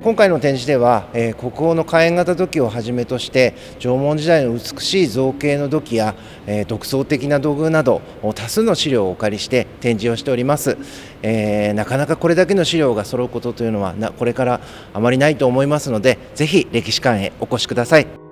今回の展示では、国宝の火焔型土器をはじめとして縄文時代の美しい造形の土器や、独創的な土偶など多数の資料をお借りして展示をしております。なかなかこれだけの資料が揃うことというのはこれからあまりないと思いますので、ぜひ歴史館へお越しください。